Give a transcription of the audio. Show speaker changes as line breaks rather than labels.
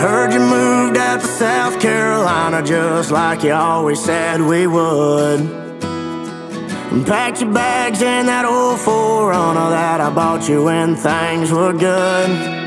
heard you moved out to South Carolina just like you always said we would. And packed your bags in that old 4Runner that I bought you when things were good.